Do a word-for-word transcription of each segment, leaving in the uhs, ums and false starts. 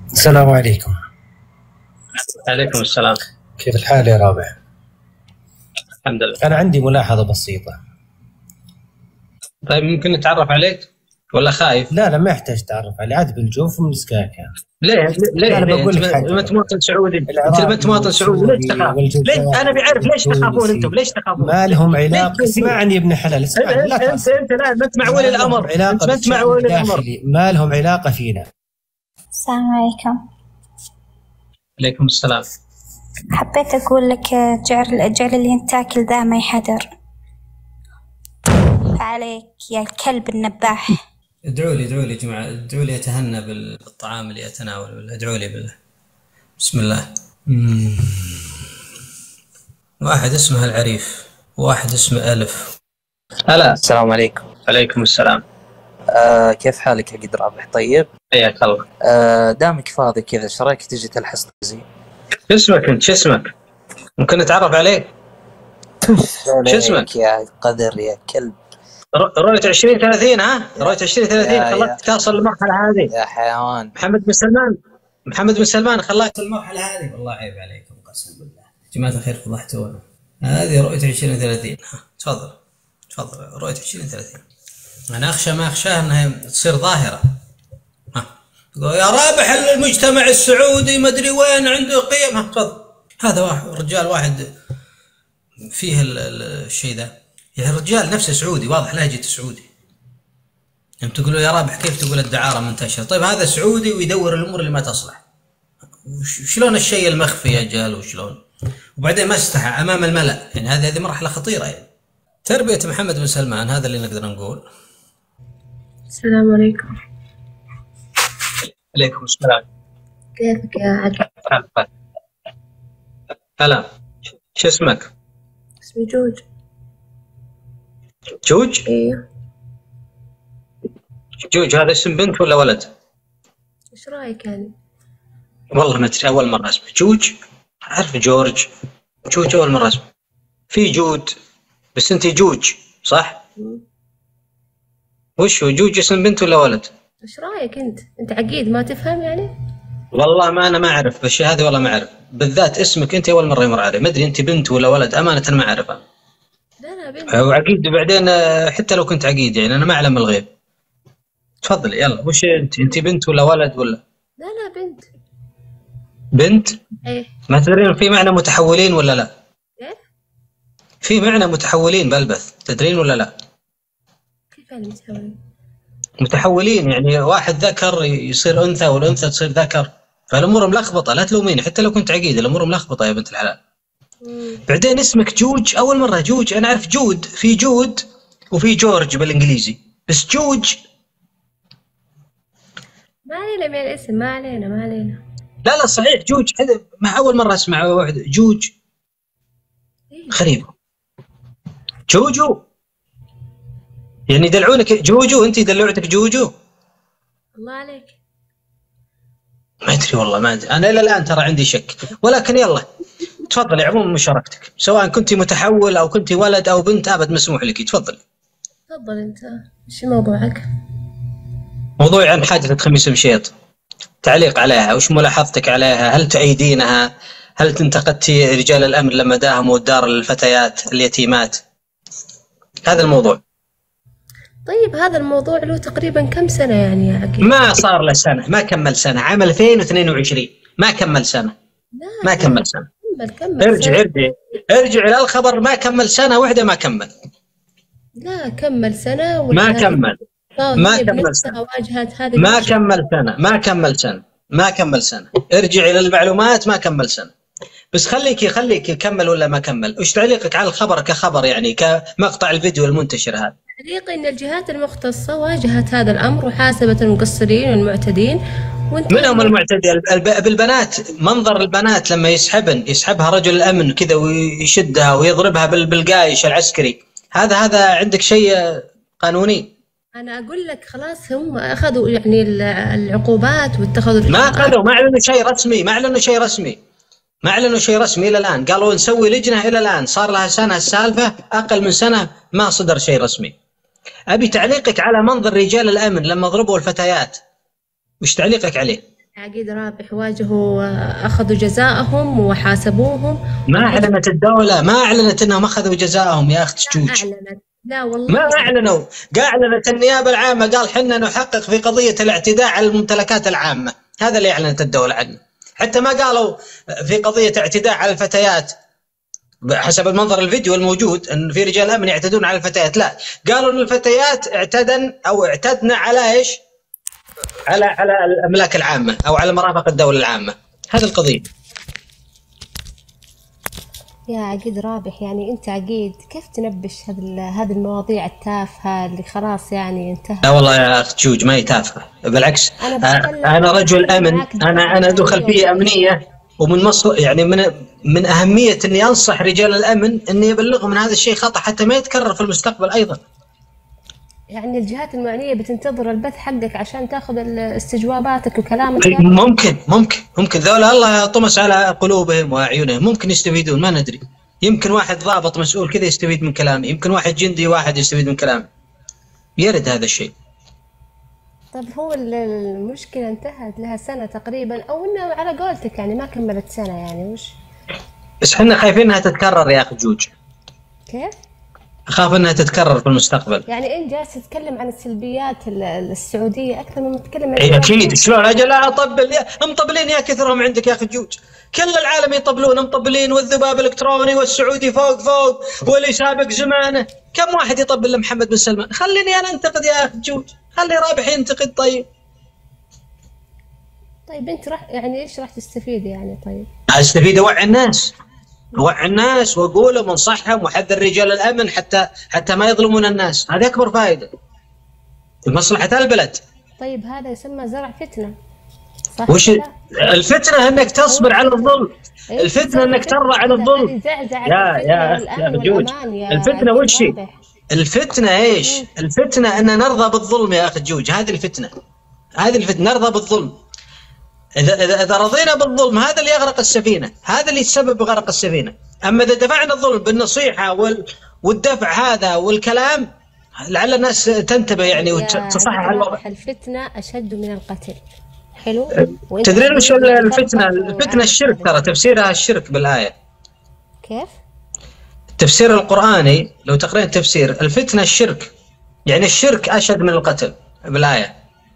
السلام عليكم. عليكم السلام. كيف الحال يا رابع؟ الحمد لله. أنا عندي ملاحظة بسيطة. طيب ممكن نتعرف عليك ولا خايف؟ لا لا ما يحتاج تعرف علي، عاد بنشوف من سكاكا. ليه ليه أنا ليه بقول لك انت حاجة. ما انت مواطن سعودي، انت ما انت مواطن سعودي ليش تخاف؟ ليش انا بعرف ليش تخافون انتم؟ ليش تخافون؟ ما لهم علاقة. اسمعني يا ابن حلال اسمعني. انت انت انت لا ما انت مع ولي الامر، انت ما انت مع ولي الامر. ما لهم علاقة فينا. السلام عليكم. عليكم السلام. حبيت أقول لك جعل الجعل اللي انت تاكل ذا ما يحذر عليك يا الكلب النباح. ادعوا لي ادعوا لي يا جماعة، ادعوا لي أتهنى بالطعام اللي أتناوله، ادعوا لي بالله. بسم الله. مم. واحد اسمه العريف، واحد اسمه ألف. هلا. السلام عليكم. عليكم السلام. آه كيف حالك يا قد رابح؟ طيب؟ حياك الله. آه دامك فاضي كذا ايش رايك تجي تلحس زي؟ شو اسمك انت؟ شو اسمك؟ ممكن نتعرف عليك؟ شو اسمك؟ يا قدر يا كلب. رؤية عشرين ثلاثين. ها؟ رؤية عشرين ثلاثين خلاك تصل للمرحلة هذه. يا حيوان. محمد بن سلمان، محمد بن سلمان خلاك المرحلة هذه. والله عيب عليكم قسم بالله. جماعة الخير فضحتونا. هذه رؤية عشرين ثلاثين. تفضل تفضل رؤية عشرين ثلاثين. أنا أخشى ما أخشاه أنها تصير ظاهرة. ها يا رابح المجتمع السعودي ما أدري وين عنده قيم. ها تفضل. هذا واحد رجال واحد فيه الشيء ذا، يعني الرجال نفسه سعودي، واضح لهجته سعودي. يعني تقولوا يا رابح كيف تقول الدعارة منتشرة؟ طيب هذا سعودي ويدور الأمور اللي ما تصلح. وشلون الشيء المخفي يا جال وشلون؟ وبعدين ما استحى أمام الملأ، يعني هذه هذه مرحلة خطيرة. يعني تربية محمد بن سلمان، هذا اللي نقدر نقول. السلام عليكم. عليكم السلام. كيفك يا عقل؟ هلا. شو اسمك؟ اسمي جوج. جوج؟ ايوه. جوج هذا اسم بنت ولا ولد؟ ايش رايك يعني؟ والله ما ادري، اول مرة اسمع جوج. اعرف جورج، جوج اول مرة اسمع. في جود بس انت جوج صح؟ مم. وش هو جوج اسم بنت ولا ولد؟ ايش رايك انت؟ انت عقيد ما تفهم يعني؟ والله ما انا ما اعرف بالشيء هذا، والله ما اعرف بالذات اسمك انت اول مرة يمر علي، ما ادري انت بنت ولا ولد، امانة ما اعرفها. لا لا بنت. وعقيد وبعدين حتى لو كنت عقيد يعني انا ما اعلم الغيب. تفضلي يلا. وش انت؟ انت بنت ولا ولد ولا؟ لا لا بنت. بنت؟ ايه. ما تدرين في معنى متحولين ولا لا؟ ايه؟ في معنى متحولين بالبث، تدرين ولا لا؟ كيف يعني متحولين؟ متحولين يعني واحد ذكر يصير انثى والانثى تصير ذكر، فالامور ملخبطه. لا تلوميني حتى لو كنت عقيد، الامور ملخبطه يا بنت الحلال. مم. بعدين اسمك جوج، اول مره جوج. انا اعرف جود، في جود وفي جورج بالانجليزي، بس جوج ما علينا من الاسم، ما علينا ما علينا. لا لا صحيح جوج. هذا ما اول مره اسمع واحد جوج. إيه؟ غريب. جوجو يعني يدلعونك جوجو، انت دلعتك جوجو؟ الله عليك. ما ادري والله ما ادري، انا الى الان ترى عندي شك، ولكن يلا تفضلي عموما مشاركتك، سواء كنت متحول او كنت ولد او بنت ابد مسموح لك. تفضلي. تفضل انت، ايش موضوعك؟ موضوعي عن حادثة خميس مشيط، تعليق عليها، وش ملاحظتك عليها؟ هل تؤيدينها؟ هل انتقدتي رجال الامن لما داهموا دار الفتيات اليتيمات؟ هذا الموضوع. طيب هذا الموضوع له تقريبا كم سنة يعني يا عقيل؟ ما صار له سنة، ما كمل سنة، عام ألفين واثنين وعشرين، ما كمل سنة. لا ما كمل سنة. كمل كمل ارجع سنة. ارجع ارجع الى الخبر، ما كمل سنة واحدة، ما كمل. لا كمل سنة. ما كمل ما كمل سنة. واجهت هذه ما كمل سنة ما كمل سنة ما كمل سنة. ارجع الى المعلومات، ما كمل سنة. بس خليكي خليكي كمل ولا ما كمل. وش تعليقك على الخبر كخبر يعني كمقطع الفيديو المنتشر هذا؟ تعليقي ان الجهات المختصة واجهت هذا الامر وحاسبت المقصرين والمعتدين. وانت من هم المعتدي؟ بالبنات، منظر البنات لما يسحبن يسحبها رجل الامن كذا ويشدها ويضربها بالقايش العسكري، هذا هذا عندك شيء قانوني؟ انا اقول لك خلاص هم اخذوا يعني العقوبات واتخذوا. ما اخذوا، ما اعلنوا شيء رسمي، ما اعلنوا شيء رسمي ما اعلنوا شيء رسمي الى الان. قالوا نسوي لجنه، الى الان صار لها سنه السالفه، اقل من سنه ما صدر شيء رسمي. ابي تعليقك على منظر رجال الامن لما ضربوا الفتيات، وش تعليقك عليه؟ عقيد رابح واجهوا أخذوا جزاءهم وحاسبوهم. ما أعلنت الدولة، ما أعلنت أنهم أخذوا جزاءهم يا أخت جوج. أعلنت، لا والله ما أعلنوا، أعلنت النيابة العامة، قال حنا نحقق في قضية الاعتداء على الممتلكات العامة، هذا اللي أعلنت الدولة عنه. حتى ما قالوا في قضية اعتداء على الفتيات حسب المنظر الفيديو الموجود أن في رجال أمن يعتدون على الفتيات، لا، قالوا أن الفتيات اعتدن أو اعتدنا على إيش؟ على على الأملاك العامة أو على مرافق الدولة العامة، هذه القضية. يا عقيد رابح، يعني أنت عقيد كيف تنبش هذه هذه المواضيع التافهة اللي خلاص يعني انتهت؟ لا والله يا أخت جوج ما هي تافهة، بالعكس أنا, أنا رجل أمن، أنا أنا ذو خلفية أمنية، ومن مصر يعني من من أهمية إني أنصح رجال الأمن إني يبلغهم من هذا الشيء خطأ حتى ما يتكرر في المستقبل أيضا. يعني الجهات المعنية بتنتظر البث حقك عشان تاخذ استجواباتك وكلامك؟ ممكن ممكن ممكن ذولا الله طمس على قلوبهم وأعينهم، ممكن يستفيدون، ما ندري. يمكن واحد ضابط مسؤول كذا يستفيد من كلامي، يمكن واحد جندي واحد يستفيد من كلامي، يرد هذا الشيء. طيب هو المشكلة انتهت لها سنة تقريبا، أو إنه على قولتك يعني ما كملت سنة، يعني وش؟ بس احنا خايفين انها تتكرر يا أخي جوج. كيف؟ أخاف أنها تتكرر في المستقبل. يعني أنت جالس تتكلم عن السلبيات السعودية أكثر من تتكلم عن إيه أكيد، شلون أجل أطبل يا مطبلين يا كثرهم عندك يا أخي جوج، كل العالم يطبلون مطبلين، والذباب الإلكتروني والسعودي فوق فوق واللي سابق زمانه، كم واحد يطبل لمحمد بن سلمان؟ خليني أنا أنتقد يا أخي جوج، خلي رابح ينتقد. طيب طيب أنت راح يعني إيش راح تستفيد يعني؟ طيب أستفيد أوعي الناس، وعي الناس واقولهم وانصحهم واحذر رجال الامن حتى حتى ما يظلمون الناس، هذه اكبر فائده لمصلحه البلد. طيب هذا يسمى زرع فتنه، صح؟ وش الفتنه؟ انك تصبر على الظلم، الفتنه انك ترضى على الظلم. يا يا اخي جوج، الفتنه وش هي؟ الفتنه ايش؟ الفتنه ان نرضى بالظلم يا اخي جوج، هذه الفتنه، هذه الفتنه، نرضى بالظلم. إذا إذا إذا رضينا بالظلم هذا اللي يغرق السفينة، هذا اللي يتسبب بغرق السفينة. أما إذا دفعنا الظلم بالنصيحة وال والدفع هذا والكلام لعل الناس تنتبه يعني وتصحح الوضع. الفتنة أشد من القتل. حلو. تدرين وش الفتنة؟ الفتنة الشرك، ترى تفسيرها الشرك بالآية. كيف؟ التفسير القرآني لو تقرأين تفسير الفتنة الشرك، يعني الشرك أشد من القتل بالآية.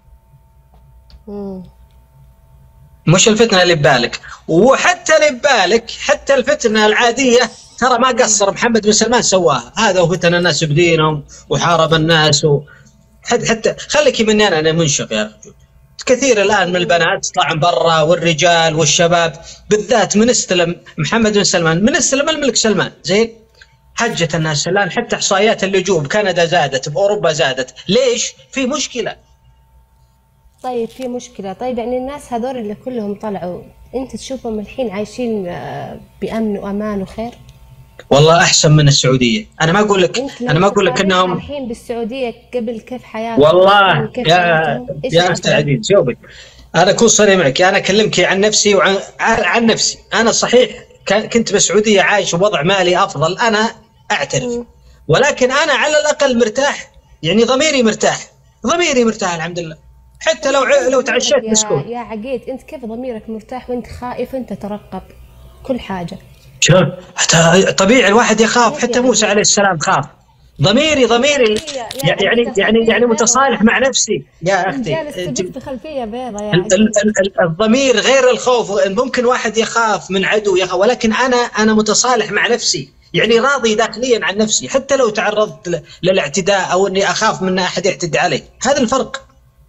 امم مش الفتنة اللي ببالك، وحتى اللي ببالك حتى الفتنة العادية ترى ما قصر محمد بن سلمان سواها، هذا وفتن الناس بدينهم وحارب الناس و... حتى حتى خليكي مني انا انا منشق يا اخي. كثير الان من البنات تطلع برا والرجال والشباب بالذات من استلم محمد بن سلمان، من استلم الملك سلمان زين حجة الناس الان، حتى احصائيات اللجوء بكندا زادت، باوروبا زادت، ليش؟ في مشكلة. طيب في مشكلة، طيب يعني الناس هذول اللي كلهم طلعوا انت تشوفهم الحين عايشين بأمن وأمان وخير؟ والله أحسن من السعودية، أنا ما أقول لك أنا ما أقول لك إنهم الحين بالسعودية قبل كيف حياتهم. والله يا يا أختي عزيز شوفي، أنا أكون صريح معك، أنا أكلمك عن نفسي وعن عن نفسي، أنا صحيح كنت بالسعودية عايش بوضع مالي أفضل، أنا أعترف، م. ولكن أنا على الأقل مرتاح، يعني ضميري مرتاح، ضميري مرتاح الحمد لله. حتى لو ع... لو تعشيت مسكون. يا عقيد انت كيف ضميرك مرتاح وانت خائف؟ انت ترقب كل حاجه. شوف طبيعي الواحد يخاف، حتى موسى عليه السلام خاف. ضميري ضميري يعني يعني يعني, يعني متصالح مع نفسي يا اختي. جالس تبث خلفيه بيضاء يا ال ال ال الضمير غير الخوف، ممكن واحد يخاف من عدو يخاف، ولكن انا انا متصالح مع نفسي، يعني راضي داخليا عن نفسي حتى لو تعرضت للاعتداء او اني اخاف من احد يعتدي علي، هذا الفرق.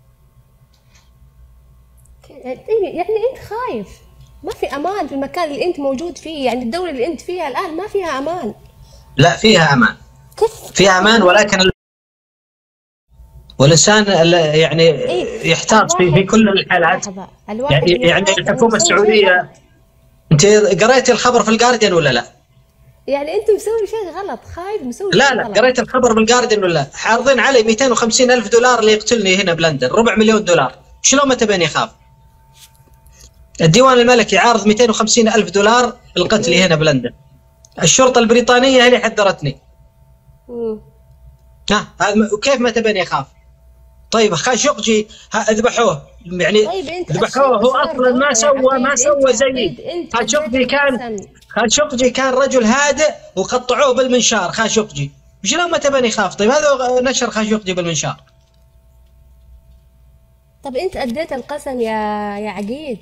يعني انت خايف، ما في امان في المكان اللي انت موجود فيه، يعني الدولة اللي انت فيها الان ما فيها امان. لا فيها امان، كيف فيها امان، ولكن ال... والانسان يعني إيه؟ يحتاط في في كل الحالات. يعني, يعني الحكومة السعودية، انت قريتي الخبر في الجارديان ولا لا؟ يعني انت مسوي شيء غلط، خايف مسوي لا شيء لا غلط. قريت الخبر في الجارديان ولا لا؟ حارضين علي مئتين وخمسين ألف دولار اللي يقتلني هنا بلندن، ربع مليون دولار، شلون ما تبين يخاف؟ الديوان الملكي عارض مئتين وخمسين ألف دولار القتل هنا بلندن، الشرطة البريطانية هي اللي حذرتني. ها هذا كيف ما تبين يخاف؟ طيب خاشقجي ذبحوه يعني طيب ذبحوه هو اصلا ما سوى ما سوى زيي. خاشقجي كان خاشقجي كان رجل هادئ وقطعوه بالمنشار. خاشقجي شلون ما تبني يخاف؟ طيب هذا نشر خاشقجي بالمنشار. طب انت اديت القسم يا يا عقيد.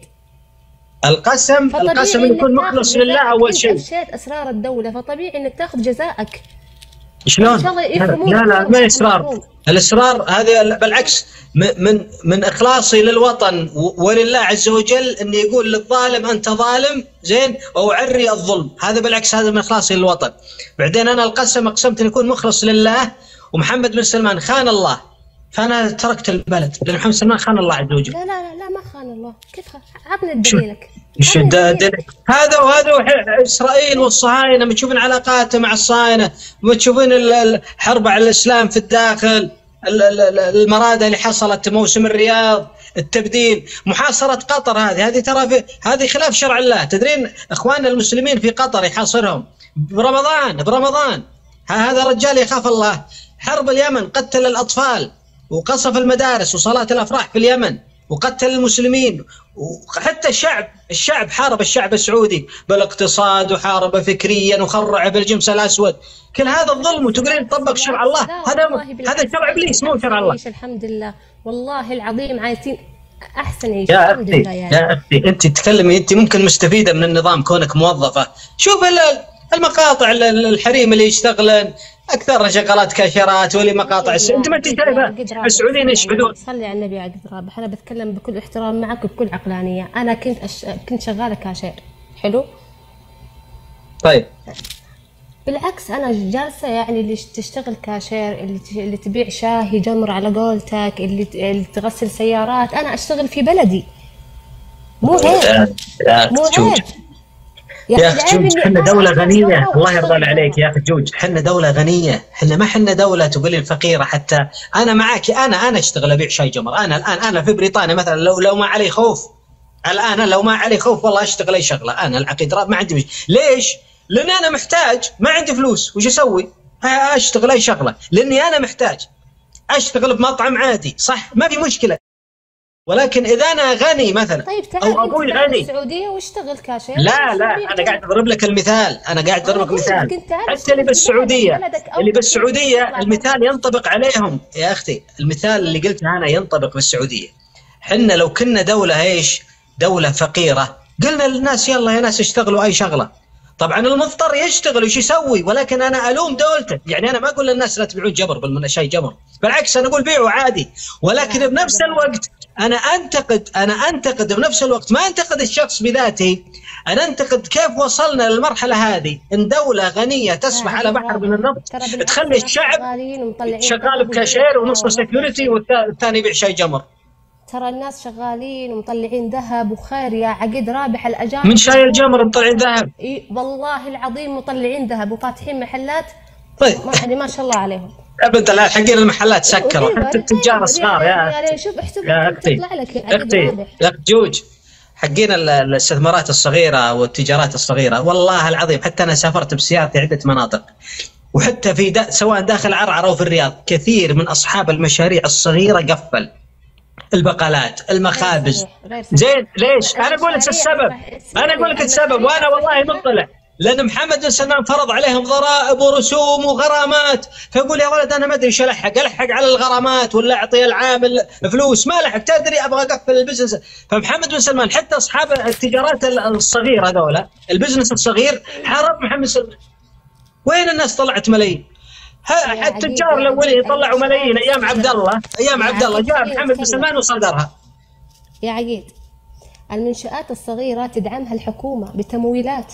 القسم القسم يكون مخلص لله اول شيء. افشيت اسرار الدوله فطبيعي انك تاخذ جزائك. شلون؟ لا لا ما اسرار. الاسرار هذه بالعكس من من اخلاصي للوطن ولله عز وجل اني يقول للظالم انت ظالم زين واعري الظلم. هذا بالعكس هذا من اخلاصي للوطن. بعدين انا القسم اقسمت ان يكون مخلص لله. ومحمد بن سلمان خان الله فانا تركت البلد لان محمد بن سلمان خان الله عز وجل. لا لا لا, لا ما خان الله. كيف عطني دليلك. شو هذا وهذا اسرائيل والصهاينه ما تشوفين علاقاته مع الصهاينه ما تشوفين الحرب على الاسلام في الداخل المراده اللي حصلت موسم الرياض التبديل محاصره قطر هذه هذه ترى هذه خلاف شرع الله. تدرين اخواننا المسلمين في قطر يحاصرهم برمضان برمضان. هذا الرجال يخاف الله. حرب اليمن قتل الاطفال وقصف المدارس وصلاه الافراح في اليمن وقتل المسلمين. وحتى الشعب الشعب حارب الشعب السعودي بالاقتصاد وحارب فكريا وخرع بالجمس الاسود. كل هذا الظلم وتقولين طبق شرع الله. هذا هذا شرع ابليس مو شرع الله. الحمد لله والله العظيم عايزين احسن عيشه. يا اختي يعني. يا اختي انت تتكلمي انت ممكن مستفيده من النظام كونك موظفه. شوف المقاطع الحريم اللي يشتغلن اكثر شغلات كاشيرات ولي مقاطع. انت ما انت شايفه السعوديين يشهدون. صلي على النبي يا عقد رابح. انا بتكلم بكل احترام معك وبكل عقلانيه. انا كنت أش... كنت شغاله كاشير حلو. طيب بالعكس انا جالسه يعني اللي تشتغل كاشير اللي ت... اللي تبيع شاهي جمر على قولتك اللي, ت... اللي تغسل سيارات. انا اشتغل في بلدي مو عيب مو عيب. يا اخي جوج احنا دولة غنية الله يرضى عليك يا اخي جوج. احنا دولة غنية احنا ما احنا دولة تقولي الفقيرة. حتى انا معك انا انا اشتغل ابيع شاي جمر. انا الان انا في بريطانيا مثلا لو لو ما علي خوف الان لو ما علي خوف والله اشتغل اي شغلة. انا العقيد ما عندي مش. ليش؟ لان انا محتاج ما عندي فلوس وش اسوي؟ اشتغل اي شغلة لاني انا محتاج. اشتغل بمطعم عادي صح ما في مشكلة. ولكن اذا انا غني مثلا طيب او ابوي غني السعوديه واشتغل كاشير. لا لا انا قاعد اضرب لك المثال. انا قاعد اضرب لك مثال. حتى اللي بالسعوديه اللي بالسعوديه المثال ينطبق عليهم يا اختي. المثال اللي قلته انا ينطبق بالسعوديه. حنا لو كنا دوله ايش دوله فقيره قلنا للناس يلا يا ناس اشتغلوا اي شغله. طبعا المضطر يشتغل وش يسوي. ولكن انا الوم دولته. يعني انا ما اقول للناس لا تبيعون جبر بالمنشاي جبر بالعكس انا اقول بيعوا عادي. ولكن بنفس الوقت انا انتقد انا انتقد بنفس الوقت ما انتقد الشخص بذاته. انا انتقد كيف وصلنا للمرحله هذه ان دوله غنيه تصبح على بحر من النفط تخلي الشعب شغال بكاشير ونص سكيورتي والثاني يبيع شاي جمر. ترى الناس شغالين ومطلعين ذهب وخير يا عقيد رابح. الاجانب من شاي الجمر مطلعين ذهب. اي والله العظيم مطلعين ذهب وفاتحين محلات. طيب يعني ما شاء الله عليهم. ابدا لا حقين المحلات سكروا حتى التجار الصغار. يا شوف احسب يا اختي اختي يا جوج حقين الاستثمارات الصغيره والتجارات الصغيره والله العظيم. حتى انا سافرت بسيارتي عده مناطق وحتى في دا سواء داخل عرعر او في الرياض كثير من اصحاب المشاريع الصغيره قفل البقالات المخابز. زين ليش؟ انا اقول لك السبب. انا اقول لك السبب وانا والله مطلع. لان محمد بن سلمان فرض عليهم ضرائب ورسوم وغرامات. فيقول يا ولد انا ما ادري ايش الحق الحق على الغرامات ولا اعطي العامل فلوس ما لحق. تدري ابغى اقفل البزنس. فمحمد بن سلمان حتى اصحاب التجارات الصغيره هذولا البزنس الصغير حارب محمد بن سلمان. وين الناس طلعت ملايين؟ حتى التجار الاولين طلعوا ملايين ايام عبد الله ايام عبد الله جاء محمد بن سلمان وصدرها. يا عقيد المنشآت الصغيره تدعمها الحكومه بتمويلات.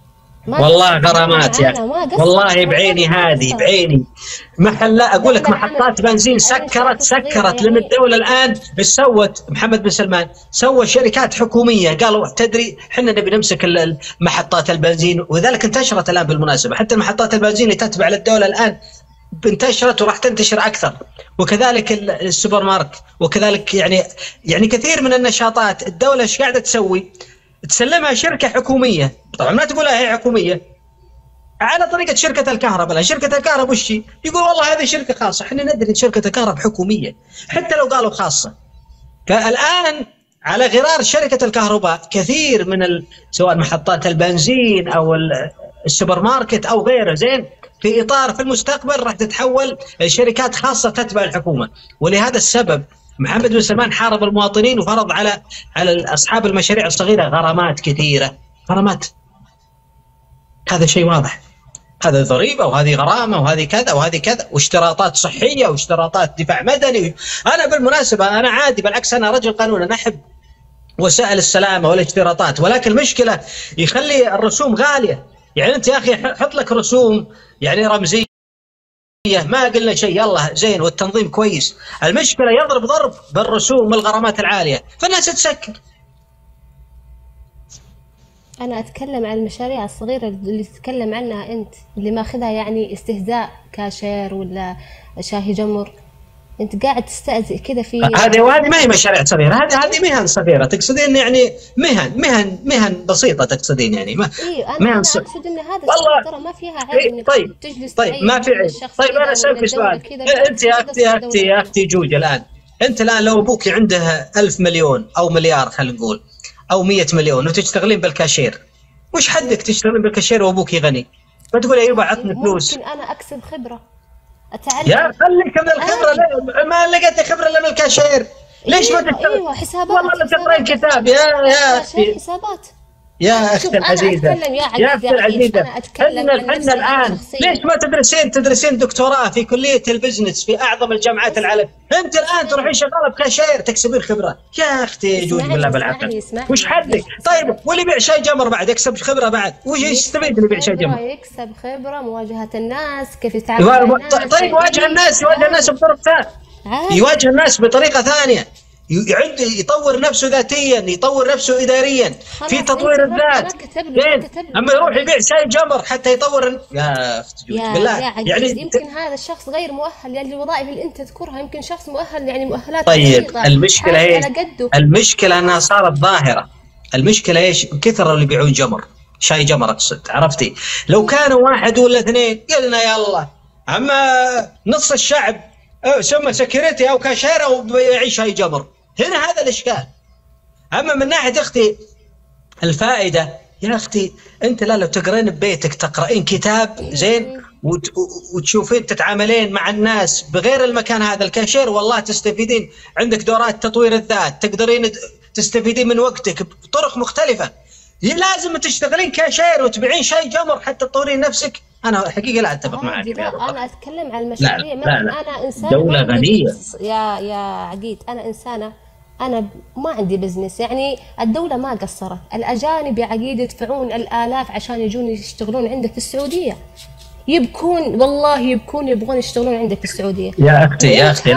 والله غرامات يا اخي والله بعيني هذه بعيني. محل اقول لك محطات بنزين سكرت سكرت لان الدوله الان ايش سوت؟ محمد بن سلمان سوى شركات حكوميه قالوا تدري احنا نبي نمسك محطات البنزين. وذلك انتشرت الان بالمناسبه حتى المحطات البنزين اللي تتبع للدوله الان انتشرت وراح تنتشر اكثر. وكذلك السوبر ماركت وكذلك يعني يعني كثير من النشاطات الدوله ايش قاعده تسوي؟ تسلمها شركه حكوميه. طبعا ما تقولها هي حكوميه على طريقه شركه الكهرباء. لا شركه الكهرباء وش يقول؟ والله هذه شركه خاصه. احنا ندري ان شركه الكهرباء حكوميه حتى لو قالوا خاصه. فالان على غرار شركه الكهرباء كثير من ال... سواء محطات البنزين او السوبر ماركت او غيره، زين، في اطار في المستقبل راح تتحول شركات خاصه تتبع الحكومه. ولهذا السبب محمد بن سلمان حارب المواطنين وفرض على على اصحاب المشاريع الصغيره غرامات كثيره، غرامات. هذا شيء واضح، هذا ضريبه وهذه غرامه وهذه كذا وهذه كذا، واشتراطات صحيه واشتراطات دفاع مدني. انا بالمناسبه انا عادي، بالعكس انا رجل قانون، انا احب وسائل السلامه والاشتراطات، ولكن المشكله يخلي الرسوم غاليه. يعني انت يا اخي حط لك رسوم يعني رمزيه، ما قلنا شيء، يلا زين والتنظيم كويس. المشكله يضرب ضرب بالرسوم والغرامات العاليه، فالناس تسكر. أنا أتكلم عن المشاريع الصغيرة اللي تتكلم عنها أنت، اللي ماخذها يعني استهزاء، كاشير ولا شاهي جمر. أنت قاعد تستهزئ كذا في هذه، وهذه ما هي مشاريع صغيرة، هذه هذه مهن صغيرة تقصدين؟ يعني مهن مهن مهن بسيطة تقصدين يعني؟ ما إيه أنا, أنا أقصد إن هذا والله ترى ما فيها عيب إيه. إنك طيب تجلس طيب ما في عيب. طيب أنا أسألك سؤال، أنت يا أختي يا أختي يا أختي جوج، الآن أنت الآن لو أبوك عنده ألف مليون أو مليار خلينا نقول أو مية مليون وتشتغلين بالكاشير، وش حدك تشتغلين بالكاشير وأبوك غني؟ فتقول يا يبا عطني فلوس. ممكن أنا أكسب خبرة، أتعلم. يا خليك من الخبرة، آه. ما لقيت خبرة إلا من الكاشير. ليش أيوة ما تشتغل؟ أيوة حسابات، والله لا تقرأين كتاب يا يا أختي، حسابات يا أختي العزيزة، يا أختي العزيزة، احنا احنا الآن ليش ما تدرسين تدرسين دكتوراه في كلية البزنس في أعظم الجامعات العالم؟ أنت الآن تروحين شغالة بكاشير تكسبين خبرة. يا أختي جوج بالله بالعقل، وش حدك؟ طيب واللي يبيع شاي جمر بعد يكسب خبرة بعد، وش يستفيد اللي يبيع شاي جمر؟ يكسب خبرة، مواجهة الناس، كيف يتعامل مع الناس. طيب يواجه الناس، يواجه الناس بطرق ثانية، يواجه الناس بطريقة ثانية، يعد يطور نفسه ذاتيا، يطور نفسه اداريا في تطوير الذات. اما يروح يبيع شاي جمر حتى يطور. يا اختي بالله يعني يمكن هذا الشخص غير مؤهل يعني الوظائف اللي انت تذكرها، يمكن شخص مؤهل يعني مؤهلات. طيب المشكله ايش؟ المشكله انها صارت ظاهره. المشكله ايش؟ كثر اللي يبيعون جمر، شاي جمر اقصد، عرفتي؟ لو كانوا واحد ولا اثنين قلنا يلا، اما نص الشعب ثم سكيورتي او كاشير او بيعيش شاي جمر، هنا هذا الاشكال. اما من ناحيه اختي الفائده، يا اختي انت لا لو تقرين ببيتك تقرأين كتاب زين وت... وتشوفين تتعاملين مع الناس بغير المكان هذا الكاشير، والله تستفيدين. عندك دورات تطوير الذات، تقدرين تستفيدين من وقتك بطرق مختلفه. لازم تشتغلين كاشير وتبيعين شاي جمر حتى تطورين نفسك. انا حقيقه لا اتفق معك. لا انا اتكلم عن المشاريع. لا لا لا. انا انسانه دوله غنيه يا يا عقيد، انا انسانه، انا ما عندي بزنس. يعني الدوله ما قصرت، الاجانب يا عقيد يدفعون الالاف عشان يجون يشتغلون عندك في السعوديه، يبكون والله يبكون يبغون يشتغلون عندك في السعوديه. يا اختي يا اختي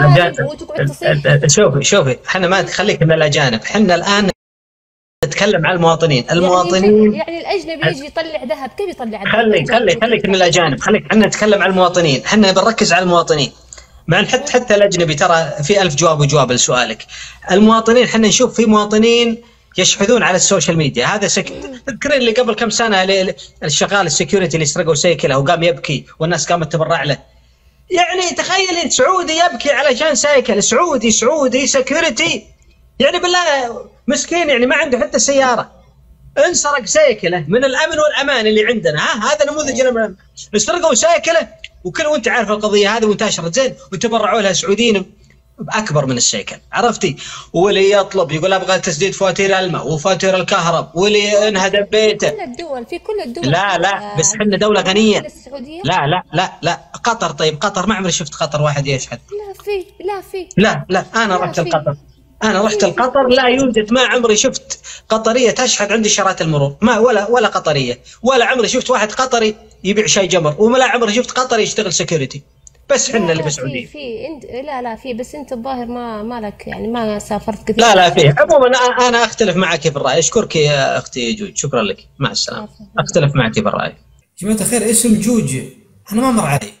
شوفي شوفي احنا ما تخليك من الاجانب، احنا الان نتكلم عن المواطنين. المواطنين يعني, يعني الاجنبي يجي يطلع ذهب، كيف يطلع ذهب؟ خليك خليك خليك من الاجانب، خليك احنا نتكلم عن المواطنين، احنا بنركز على المواطنين. مع ان حتى حتى الاجنبي ترى في ألف جواب وجواب لسؤالك. المواطنين احنا نشوف في مواطنين يشحذون على السوشيال ميديا. هذا سك... تذكرين اللي قبل كم سنه الشغال السكيورتي اللي سرقوا سيكله وقام يبكي والناس قامت تبرع له. يعني تخيل سعودي يبكي علشان سيكل، سعودي سعودي سكيورتي، يعني بالله مسكين يعني ما عنده حتى سياره، انسرق سيكله من الامن والامان اللي عندنا. ها هذا نموذج من سرقوا سيكله وكل، وانت عارف القضيه هذه وانتشرت زين وتبرعوا لها سعوديين باكبر من السيكل، عرفتي؟ واللي يطلب يقول ابغى تسديد فواتير الماء وفواتير الكهرب، واللي انهدم بيته. كل الدول في كل الدول. لا لا بس احنا دوله غنيه. لا لا لا لا قطر. طيب قطر ما عمري شفت قطر واحد يشحذ. لا في لا في لا لا انا رحت لقطر، أنا رحت القطر لا يوجد، ما عمري شفت قطرية تشحذ عندي إشارات المرور، ما ولا ولا قطرية، ولا عمري شفت واحد قطري يبيع شاي جمر، ولا عمري شفت قطري يشتغل سكيورتي. بس حنا اللي بسعوديين. في في انت لا لا في، بس انت الظاهر ما مالك يعني ما سافرت كثير. لا لا في. عموما انا اختلف معك في الرأي. اشكرك يا اختي جوج، شكرا لك، مع السلامة. اختلف معك في الرأي. يا جماعة الخير اسم جوج انا ما مر علي.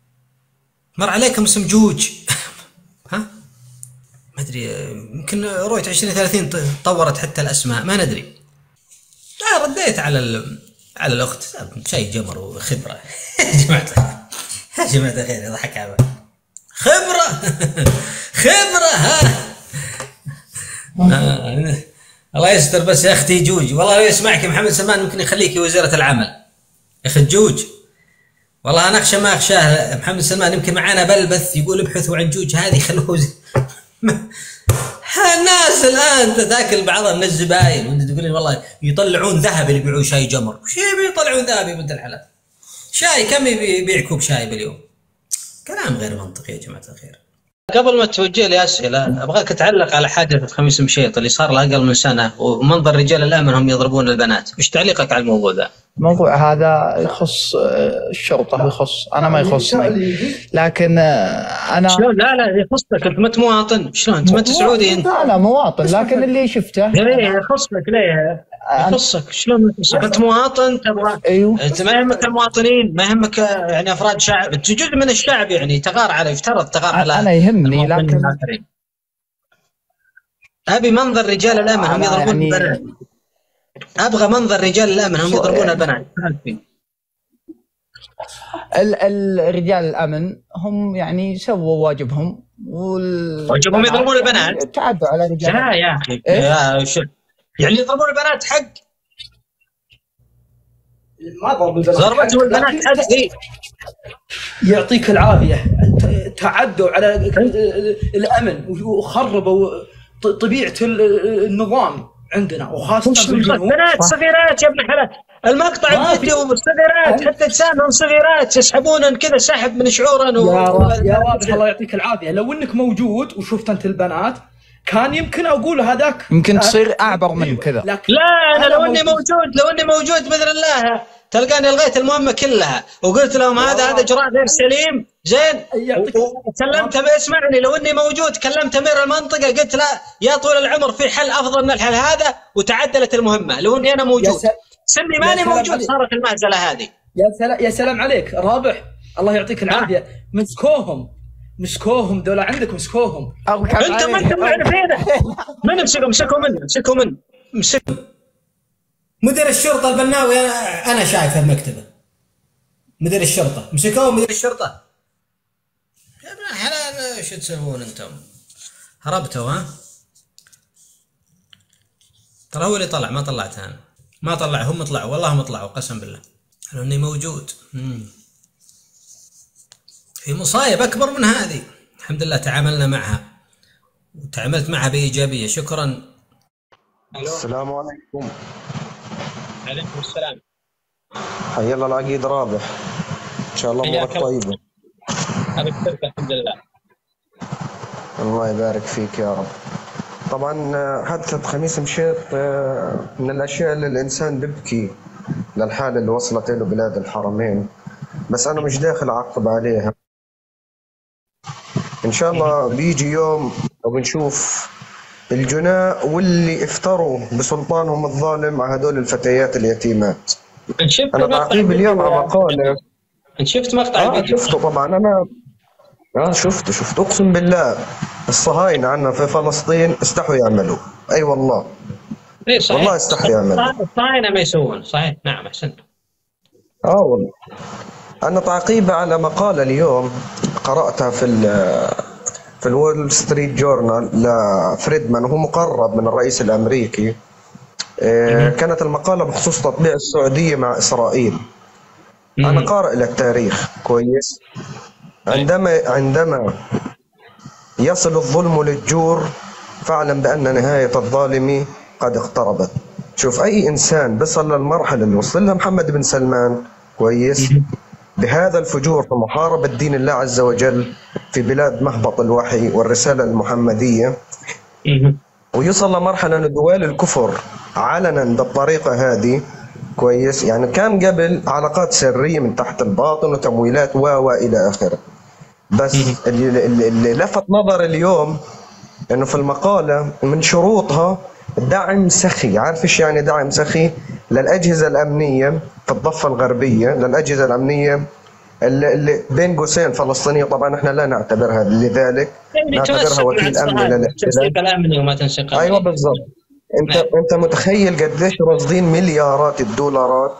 مر عليكم اسم جوج؟ ها؟ ما ادري، يمكن رؤية عشرين ثلاثين طورت حتى الاسماء، ما ندري. لا رديت على على الاخت شيء جمر وخبره. يا جماعه يا جماعه الخير يضحك على خبره خبره ها. آه. الله يستر بس يا اختي جوج، والله لو يسمعك محمد سلمان ممكن يخليك وزيره العمل يا اخي جوج. والله انا اخشى ما اخشاه محمد سلمان، يمكن معانا بالبث يقول ابحثوا عن جوج هذه خلوه زي... الناس الان تاكل بعضها من الزباين وانت تقول والله يطلعون ذهب اللي يبيعون شاي جمر، وش يطلعون ذهب يا بنت الحلال؟ شاي كم يبيع كوب شاي باليوم؟ كلام غير منطقي يا جماعه الخير. قبل ما توجه لي اسئله ابغاك تعلق على حادثه خميس مشيط اللي صار لها اقل من سنه ومنظر رجال الامن هم يضربون البنات، وش تعليقك على الموضوع ذا؟ الموضوع هذا يخص الشرطه، يخص انا ما يخصني، لكن انا شلون؟ لا لا يخصك انت، ما انت مواطن. شلون انت ما انت سعودي انت؟ لا لا مواطن، لكن اللي شفته ليه يخصك؟ ليه يخصك؟ شلون ما يخصك؟ انت مواطن تبغى. ايوه انت ما يهمك المواطنين، ما يهمك يعني افراد شعب، انت جزء من الشعب يعني تغار على، يفترض تغار على. انا يهمني لكن ابي منظر رجال الامن هم يضربون يعني البنات. ابغى منظر رجال الامن هم يضربون البنات. الرجال الامن هم يعني سووا واجبهم وال... واجبهم يضربون البنات. تعدوا على رجال. لا يا اخي إيه؟ يا شو يعني يضربون البنات حق؟ ما ضرب البنات، ضربتهم البنات حق. إيه؟ يعطيك العافيه، تعدوا على الامن وخربوا طبيعه النظام عندنا وخاصه في الجنوب. بنات صغيرات يا ابن الحلال، المقطع الفيديو صغيرات حتى اجسامهم صغيرات يسحبونن كذا سحب من شعورن. و... يا رب يا رب الله يعطيك العافيه، لو انك موجود وشفت انت البنات كان يمكن اقول هذاك يمكن تصير اعبر من كذا. لا انا لو اني موجود لو اني موجود باذن الله تلقاني لغيت المهمه كلها وقلت لهم هذا هذا اجراء غير سليم زين، وكلمت اسمعني لو اني موجود كلمت امير المنطقه قلت لا يا طول العمر في حل افضل من الحل هذا، وتعدلت المهمه لو اني انا موجود. سمي ماني موجود صارت المهزله هذه. يا سلام يا سلام عليك رابح الله يعطيك العافيه. مسكوهم مسكوهم دول عندك مسكوهم. انت ما انت معرفينه من امسكوا امسكوا منه امسكوا منه امسكوا. مدير الشرطه البناوي انا انا شايفه بمكتبه. مدير الشرطه مسكوه مدير الشرطه. يا ابن الحلال ايش تسوون انتم؟ هربتوا ها؟ ترى هو اللي طلع ما طلعت انا، ما طلع هم طلعوا والله هم طلعوا قسم بالله لاني موجود. مم. في مصايب اكبر من هذه الحمد لله تعاملنا معها وتعاملت معها بايجابيه. شكرا. السلام عليكم. عليكم السلام. حيا الله العقيد رابح، ان شاء الله امورك طيبه. ابيك الحمد لله. الله يبارك فيك يا رب. طبعا حادثه خميس مشيط من الاشياء اللي الانسان بيبكي للحاله اللي وصلت له بلاد الحرمين، بس انا مش داخل اعقب عليها. ان شاء الله بيجي يوم وبنشوف الجناء واللي افتروا بسلطانهم الظالم على هذول الفتيات اليتيمات. انا تعقيب اليوم على مقاله. انت شفت مقطع آه الفيديو؟ شفته طبعا انا اه شفته شفته اقسم بالله الصهاينه عندنا في فلسطين استحوا يعملوا. اي أيوة والله. اي صحيح والله استحوا يعملوا. الصهاينه ما يسوون صحيح. نعم احسنت. اه والله. انا تعقيب على مقاله اليوم قراتها في في الول ستريت جورنال لفريدمان وهو مقرب من الرئيس الامريكي. كانت المقاله بخصوص تطبيع السعوديه مع اسرائيل. انا قارئ للتاريخ كويس. عندما عندما يصل الظلم للجور فاعلم بان نهايه الظالم قد اقتربت. شوف اي انسان بيصل للمرحله اللي وصل لها محمد بن سلمان كويس بهذا الفجور في محاربة دين الله عز وجل في بلاد مهبط الوحي والرسالة المحمدية، ويوصل لمرحلة أن دول الكفر علنا بالطريقة هذه كويس. يعني كان قبل علاقات سرية من تحت الباطن وتمويلات و و إلى آخره، بس اللي, اللي لفت نظر اليوم أنه في المقالة من شروطها دعم سخي. عارف ايش يعني دعم سخي؟ للاجهزه الامنيه في الضفه الغربيه، للاجهزه الامنيه اللي بين قوسين فلسطينيه، طبعا احنا لا نعتبرها لذلك، نعتبرها وكيل امني للاحتلال. الامني وما تنسق. ايوه بالضبط. انت انت متخيل قديش راصدين مليارات الدولارات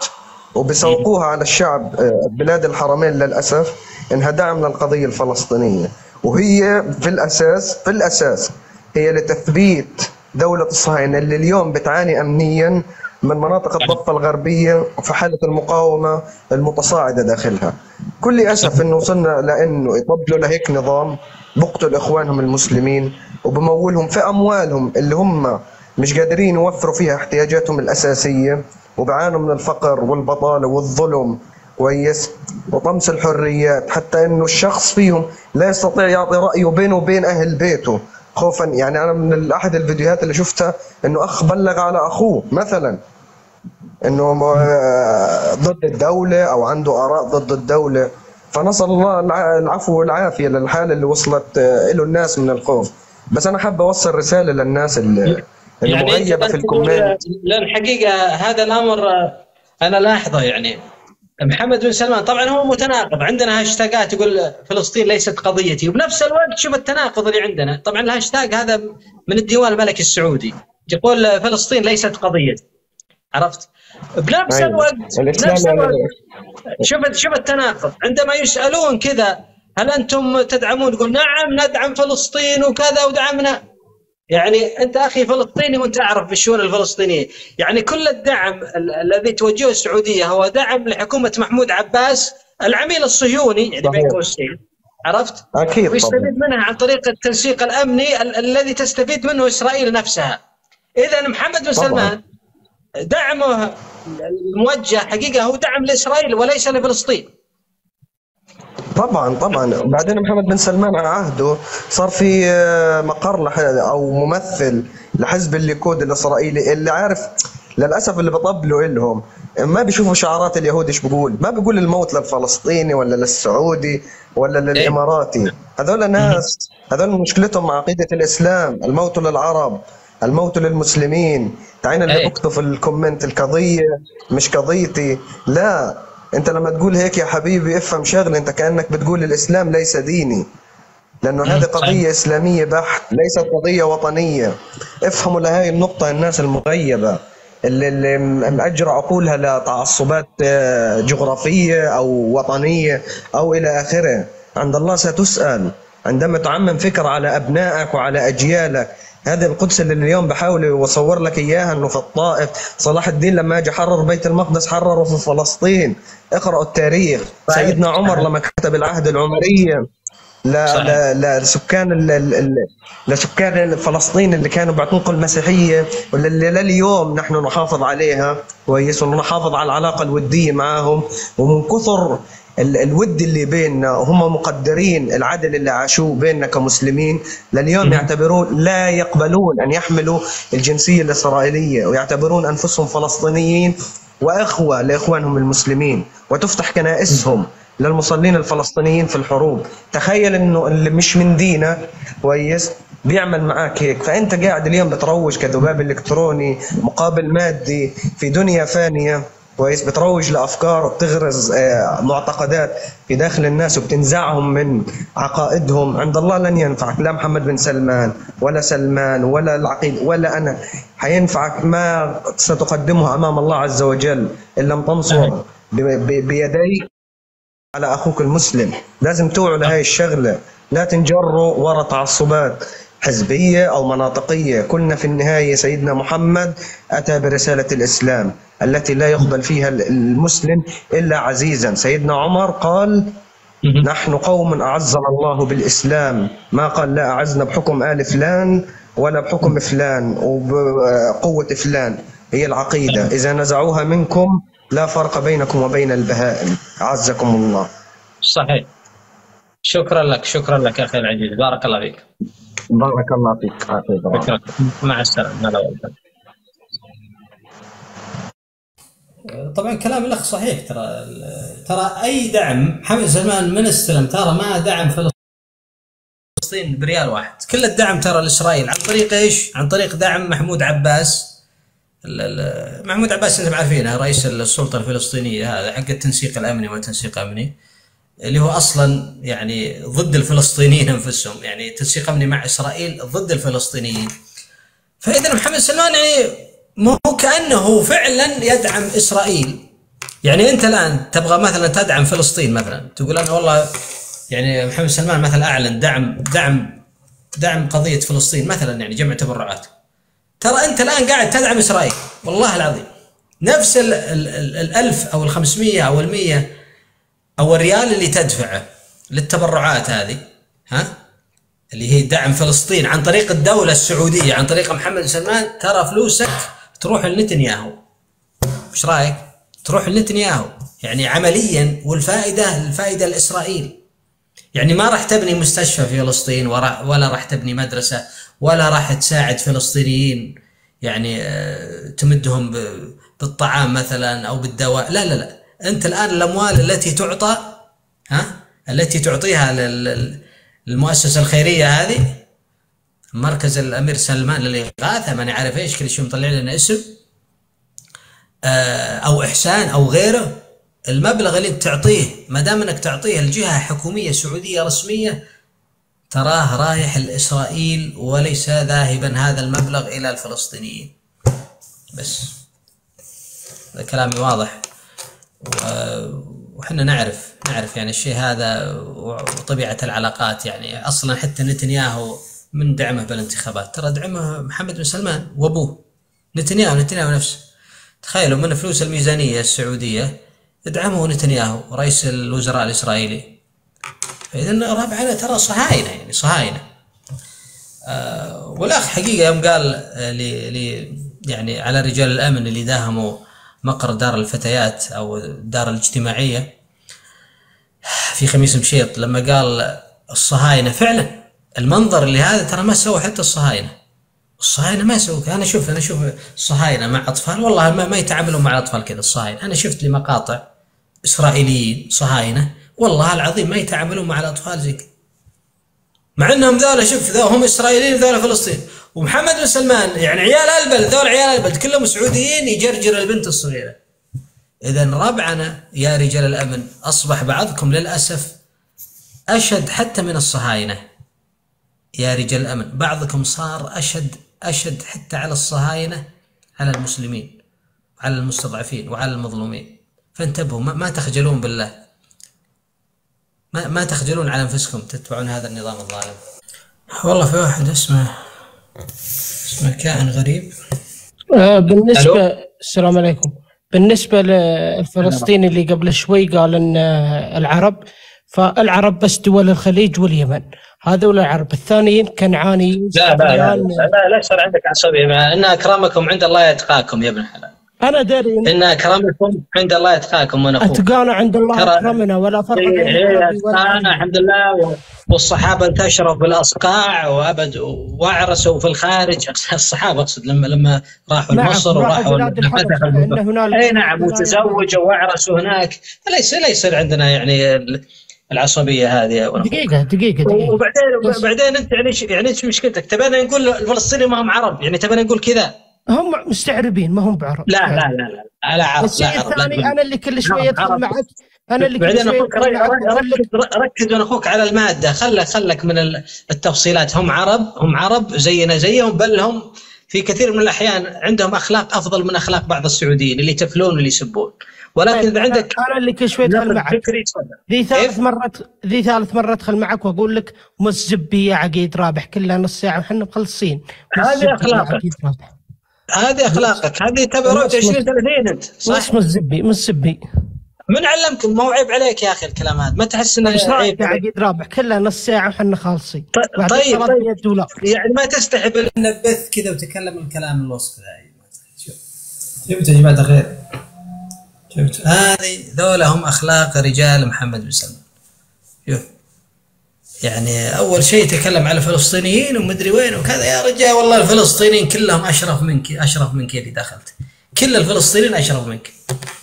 وبيسوقوها على الشعب بلاد الحرمين للأسف إنها دعم للقضية الفلسطينية، وهي في الأساس في الأساس هي لتثبيت دولة الصهاينة اللي اليوم بتعاني أمنيا من مناطق الضفة الغربية وفي حالة المقاومة المتصاعدة داخلها. كل أسف إنه وصلنا لأنه يطبلوا لهيك نظام بقتل إخوانهم المسلمين وبمولهم في أموالهم اللي هم مش قادرين يوفروا فيها احتياجاتهم الأساسية، وبعانوا من الفقر والبطالة والظلم كويس وطمس الحريات، حتى إنه الشخص فيهم لا يستطيع يعطي رأيه بينه وبين أهل بيته خوفا. يعني أنا من أحد الفيديوهات اللي شفتها إنه أخ بلغ على أخوه مثلا إنه ضد الدولة أو عنده آراء ضد الدولة، فنسأل الله العفو والعافية للحالة اللي وصلت له الناس من الخوف. بس أنا حابب أوصل رسالة للناس اللي المغيبة في الكومنت. لأن الحقيقة هذا الأمر أنا لاحظه، يعني محمد بن سلمان طبعا هو متناقض. عندنا هاشتاجات يقول فلسطين ليست قضيتي، وبنفس الوقت شوف التناقض اللي عندنا. طبعا الهاشتاج هذا من الديوان الملكي السعودي يقول فلسطين ليست قضيتي، عرفت؟ بنفس الوقت بنفس الوقت شوف شوف التناقض. عندما يسألون كذا هل أنتم تدعمون، يقول نعم ندعم فلسطين وكذا ودعمنا. يعني أنت أخي فلسطيني وأنت أعرف بالشؤون الفلسطينية. يعني كل الدعم الذي توجهه السعودية هو دعم لحكومة محمود عباس العميل الصهيوني، يعني بين قوسين، عرفت؟ أكيد. ويستفيد منها عن طريق التنسيق الأمني ال الذي تستفيد منه إسرائيل نفسها. إذا محمد بن سلمان دعمه الموجه حقيقة هو دعم لإسرائيل وليس لفلسطين. طبعا طبعا. بعدين محمد بن سلمان على عهده صار في مقر او ممثل لحزب الليكود الاسرائيلي اللي عارف للاسف اللي بطبلوا لهم ما بيشوفوا شعارات اليهود ايش بقول، ما بيقول الموت للفلسطيني ولا للسعودي ولا للاماراتي. هذول ناس هذول مشكلتهم مع عقيده الاسلام، الموت للعرب، الموت للمسلمين. تعين اللي بكتب في الكومنت القضيه مش قضيتي، لا انت لما تقول هيك يا حبيبي افهم شغله، انت كانك بتقول الاسلام ليس ديني، لانه هذه قضيه اسلاميه بحت ليست قضيه وطنيه. افهموا لهي النقطه الناس المغيبه اللي, اللي مأجرة عقولها لتعصبات جغرافيه او وطنيه او الى اخره. عند الله ستسأل عندما تعمم فكر على ابنائك وعلى اجيالك. هذه القدس اللي اليوم بحاول يصور لك اياها انه في الطائف صلاح الدين لما اجى حرر بيت المقدس حرره في فلسطين. اقرأوا التاريخ. سيدنا عمر لما كتب العهد العمرية لسكان لسكان فلسطين اللي كانوا بيعتنقوا المسيحية واللي لليوم نحن نحافظ عليها كويس ونحافظ على العلاقة الودية معهم، ومن كثر الود اللي بيننا وهم مقدرين العدل اللي عاشوه بيننا كمسلمين لليوم يعتبرون لا يقبلون أن يحملوا الجنسية الإسرائيلية ويعتبرون أنفسهم فلسطينيين وإخوة لإخوانهم المسلمين، وتفتح كنائسهم للمصلين الفلسطينيين في الحروب. تخيل إنه اللي مش من دينه كويس بيعمل معاك هيك، فأنت قاعد اليوم بتروج كذباب إلكتروني مقابل مادي في دنيا فانية كويس، بتروج لافكار وبتغرز معتقدات في داخل الناس وبتنزعهم من عقائدهم. عند الله لن ينفعك لا محمد بن سلمان ولا سلمان ولا العقيد ولا انا، حينفعك ما ستقدمه امام الله عز وجل ان لم تنصر بيديك على اخوك المسلم. لازم توعوا لهي الشغله، لا تنجروا وراء تعصبات حزبية أو مناطقية. كلنا في النهاية سيدنا محمد أتى برسالة الإسلام التي لا يقبل فيها المسلم إلا عزيزا. سيدنا عمر قال نحن قوم أعزنا الله بالإسلام، ما قال لا أعزنا بحكم آل فلان ولا بحكم فلان وبقوة فلان. هي العقيدة إذا نزعوها منكم لا فرق بينكم وبين البهائم. أعزكم الله. صحيح. شكرا لك شكرا لك أخي العزيز، بارك الله فيك. بارك الله فيك. شكرا. مع السلامة. طبعا كلام الاخ صحيح. ترى ترى اي دعم محمد سلمان من استلم ترى ما دعم فلسطين بريال واحد. كل الدعم ترى لاسرائيل عن طريق ايش؟ عن طريق دعم محمود عباس. محمود عباس انتم عارفينه رئيس السلطه الفلسطينيه هذا حق التنسيق الامني والتنسيق الامني اللي هو اصلا يعني ضد الفلسطينيين انفسهم، يعني تنسيق امني مع اسرائيل ضد الفلسطينيين. فاذا محمد سلمان يعني مو كانه فعلا يدعم اسرائيل، يعني انت الان تبغى مثلا تدعم فلسطين مثلا، تقول انا والله يعني محمد سلمان مثلا اعلن دعم دعم دعم قضيه فلسطين مثلا، يعني جمع تبرعات، ترى انت الان قاعد تدعم اسرائيل والله العظيم. نفس ال ال ال الألف او الخمسمية او المية او الريال اللي تدفعه للتبرعات هذه، ها، اللي هي دعم فلسطين عن طريق الدولة السعودية عن طريق محمد سلمان، ترى فلوسك تروح لنتنياهو. ايش رايك؟ تروح لنتنياهو يعني عمليا، والفائدة الفائدة لإسرائيل. يعني ما راح تبني مستشفى في فلسطين ولا راح تبني مدرسة ولا راح تساعد فلسطينيين يعني تمدهم بالطعام مثلا أو بالدواء، لا لا لا. أنت الآن الأموال التي تعطى، ها، التي تعطيها للمؤسسة الخيرية هذه، مركز الأمير سلمان للإغاثة، ما نعرف إيش، كل شيء مطلع لنا اسم، أو إحسان أو غيره. المبلغ اللي تعطيه ما دام انك تعطيه الجهه حكوميه سعوديه رسميه، تراه رايح لاسرائيل وليس ذاهبا هذا المبلغ الى الفلسطينيين. بس هذا كلامي واضح، وحنا نعرف نعرف يعني الشيء هذا وطبيعه العلاقات. يعني اصلا حتى نتنياهو من دعمه بالانتخابات ترى دعمه محمد بن سلمان وابوه نتنياهو نتنياهو نفسه. تخيلوا من فلوس الميزانيه السعوديه يدعمه نتنياهو رئيس الوزراء الإسرائيلي. فإذا رابعنا ترى صهاينة، يعني صهاينة. آه والأخ حقيقة يوم قال لي لي يعني على رجال الأمن اللي داهموا مقر دار الفتيات أو الدار الاجتماعية في خميس مشيط، لما قال الصهاينة، فعلا المنظر اللي هذا ترى ما سوى حتى الصهاينة. الصهاينة ما سووا. أنا شوف أنا شوف الصهاينة مع أطفال والله ما, ما يتعاملوا مع الأطفال كذا. الصهاينة أنا شفت لي مقاطع إسرائيليين صهاينة والله العظيم ما يتعاملون مع الأطفال زي كذا، مع أنهم ذولا شوف ذو هم إسرائيليين ذولا فلسطين. ومحمد بن سلمان يعني عيال البلد، ذول عيال البلد كلهم سعوديين، يجرجر البنت الصغيرة. إذا ربعنا يا رجال الأمن أصبح بعضكم للأسف أشد حتى من الصهاينة. يا رجال الأمن بعضكم صار أشد أشد حتى على الصهاينة، على المسلمين وعلى المستضعفين وعلى المظلومين. فانتبهوا، ما تخجلون بالله، ما ما تخجلون على أنفسكم تتبعون هذا النظام الظالم. والله في واحد اسمه اسمه كائن غريب. آه بالنسبة ألو؟ السلام عليكم. بالنسبة للفلسطيني اللي قبل شوي قال أن العرب، فالعرب بس دول الخليج واليمن، هذول العرب الثانيين كنعاني. لا لا لا لا لا يصير عندك عصبية. إن أكرمكم عند الله يتقاكم يا ابن الحلال. أنا داري إن أكرمكم عند الله يتقاكم من أخوك. أتقانا عند الله أكرمنا ولا فرق بين أتقانا الحمد لله. والصحابة انتشروا في الأصقاع وأبد وعرسوا في الخارج. الصحابة أقصد لما لما راحوا لمصر وراحوا أي نعم وتزوجوا وعرسوا هناك. ليس ليس عندنا يعني العصبيه هذه. دقيقه دقيقه دقيقه وبعدين بعدين انت يعني يعني ايش مشكلتك؟ تبغى نقول الفلسطينيين ما هم عرب؟ يعني تبغى نقول كذا؟ هم مستعربين ما هم بعرب. لا لا لا لا لا عرب. الشيء الثاني انا اللي كل شويه ادخل معك، انا اللي بعدين اخوك ركز ركز من اخوك على الماده، خلك خلك من التفصيلات. هم عرب، هم عرب زينا زيهم، بل هم في كثير من الاحيان عندهم اخلاق افضل من اخلاق بعض السعوديين اللي يتفلون واللي يسبون. ولكن اذا عندك انا اللي كل شوي ادخل معك، ذي ثالث مره ذي ثالث مره ادخل معك واقول لك مزبي يا عقيد رابح كلها نص ساعه وحنا مخلصين. هذه اخلاقك، هذه اخلاقك، هذه تبع عشرين ثلاثين انت صح؟ مزبي مزبي من علمك؟ ما هو عيب عليك يا اخي الكلام هذا، ما تحس انه عيب يا عقيد رابح كلها نص ساعه وحنا خالصين. طيب طيب, طيب يعني ما تستحي نبث كذا وتكلم الكلام الوسط ذا. شوف شفت يا جماعه الخير، شفت هذه ذولا هم اخلاق رجال محمد بن سلمان. شوف يعني اول شيء يتكلم على الفلسطينيين ومدري وين وكذا. يا رجال والله الفلسطينيين كلهم اشرف منك، اشرف منك اللي دخلت، كل الفلسطينيين اشرف منك.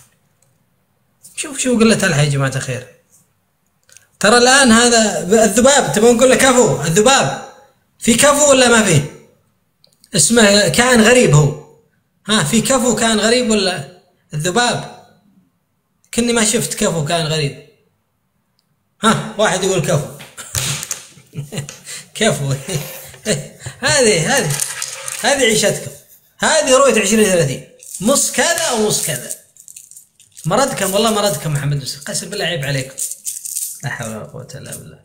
شوف شوف قلة الحي يا جماعة الخير. ترى الآن هذا الذباب، تبغى نقول له كفو؟ الذباب في كفو ولا ما فيه؟ اسمه كائن غريب هو. ها في كفو كائن غريب ولا الذباب؟ كني ما شفت كفو كائن غريب. ها واحد يقول كفو. كفو. هذه هذه هذه عيشتكم، هذه رؤية عشرين ثلاثين. نص كذا أو نص كذا، مردكم والله مردكم محمد بس قسم بالله عيب عليكم. لا حول ولا قوة الا بالله.